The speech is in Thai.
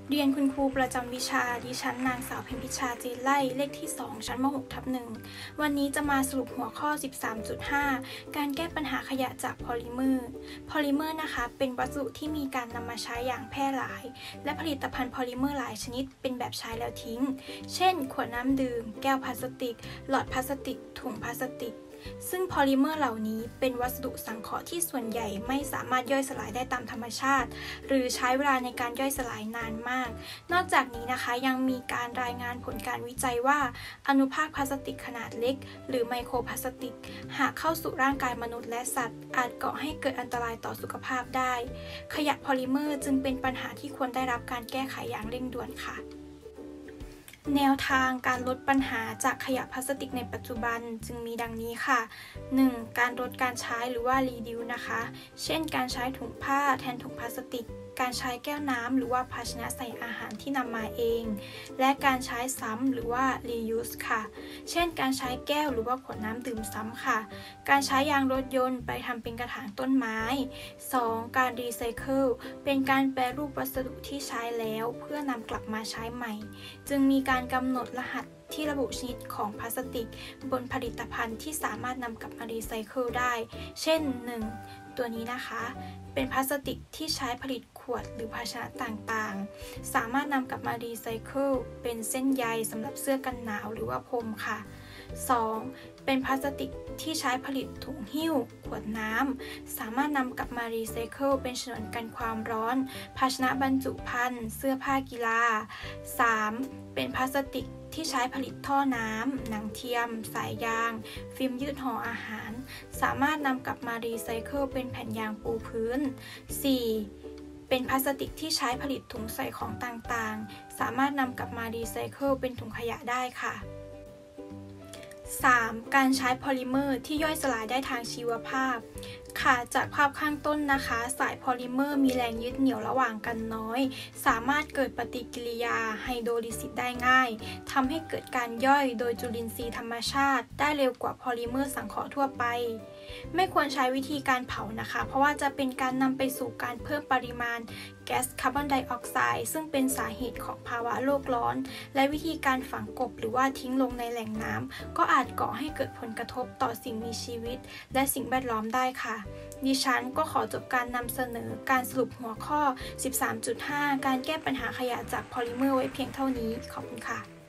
เรียนคุณครูประจำวิชาดิฉันนางสาวเพ็ญพิชาจีนไล่เลขที่2ชั้นม6/1วันนี้จะมาสรุปหัวข้อ 13.5 การแก้ปัญหาขยะจากพอลิเมอร์นะคะเป็นวัสดุที่มีการนำมาใช้อย่างแพร่หลายและผลิตภัณฑ์พอลิเมอร์หลายชนิดเป็นแบบใช้แล้วทิ้งเช่นขวดน้ำดื่มแก้วพลาสติกหลอดพลาสติกถุงพลาสติกซึ่งพอลิเมอร์เหล่านี้เป็นวัสดุสังเคราะห์ที่ส่วนใหญ่ไม่สามารถย่อยสลายได้ตามธรรมชาติหรือใช้เวลาในการย่อยสลายนานมากนอกจากนี้นะคะยังมีการรายงานผลการวิจัยว่าอนุภาคพลาสติกขนาดเล็กหรือไมโครพลาสติกหากเข้าสู่ร่างกายมนุษย์และสัตว์อาจก่อให้เกิดอันตรายต่อสุขภาพได้ขยะพอลิเมอร์จึงเป็นปัญหาที่ควรได้รับการแก้ไขอย่างเร่งด่วนค่ะแนวทางการลดปัญหาจากขยะพลาสติกในปัจจุบันจึงมีดังนี้ค่ะ 1. การลดการใช้หรือว่า reduce นะคะ เช่นการใช้ถุงผ้าแทนถุงพลาสติกการใช้แก้วน้ำหรือว่าภาชนะใส่อาหารที่นำมาเองและการใช้ซ้ำหรือว่า reuse ค่ะเช่นการใช้แก้วหรือว่าขวดน้ำดื่มซ้ำค่ะการใช้ยางรถยนต์ไปทำเป็นกระถางต้นไม้ 2. การรีไซเคิลเป็นการแปรรูปวัสดุที่ใช้แล้วเพื่อนำกลับมาใช้ใหม่จึงมีการกำหนดรหัสที่ระบุชนิดของพลาสติกบนผลิตภัณฑ์ที่สามารถนำกลับมารีไซเคิลได้เช่น 1. ตัวนี้นะคะเป็นพลาสติกที่ใช้ผลิตขวดหรือภาชนะต่างๆสามารถนำกลับมารีไซเคิลเป็นเส้นใยสำหรับเสื้อกันหนาวหรือว่าพรมค่ะ 2. เป็นพลาสติกที่ใช้ผลิตถุงหิ้วขวดน้ำสามารถนำกลับมารีไซเคิลเป็นฉนวนกันความร้อนภาชนะบรรจุภัณฑ์เสื้อผ้ากีฬา 3. เป็นพลาสติกที่ใช้ผลิตท่อน้ำหนังเทียมสายยางฟิล์มยืดห่ออาหารสามารถนำกลับมารีไซเคิลเป็นแผ่นยางปูพื้น 4. เป็นพลาสติกที่ใช้ผลิตถุงใส่ของต่างๆสามารถนำกลับมารีไซเคิลเป็นถุงขยะได้ค่ะ 3. การใช้พอลิเมอร์ที่ย่อยสลายได้ทางชีวภาพค่ะจากภาพข้างต้นนะคะสายพอลิเมอร์มีแรงยึดเหนี่ยวระหว่างกันน้อยสามารถเกิดปฏิกิริยาไฮโดรลิซิสได้ง่ายทำให้เกิดการย่อยโดยจุลินทรีย์ธรรมชาติได้เร็วกว่าพอลิเมอร์สังเคราะห์ทั่วไปไม่ควรใช้วิธีการเผานะคะเพราะว่าจะเป็นการนำไปสู่การเพิ่มปริมาณแก๊สคาร์บอนไดออกไซด์ซึ่งเป็นสาเหตุของภาวะโลกร้อนและวิธีการฝังกลบหรือว่าทิ้งลงในแหล่งน้ำก็อาจก่อให้เกิดผลกระทบต่อสิ่งมีชีวิตและสิ่งแวดล้อมได้ค่ะดิฉันก็ขอจบการนำเสนอการสรุปหัวข้อ 13.5 การแก้ปัญหาขยะจากพอลิเมอร์ไว้เพียงเท่านี้ขอบคุณค่ะ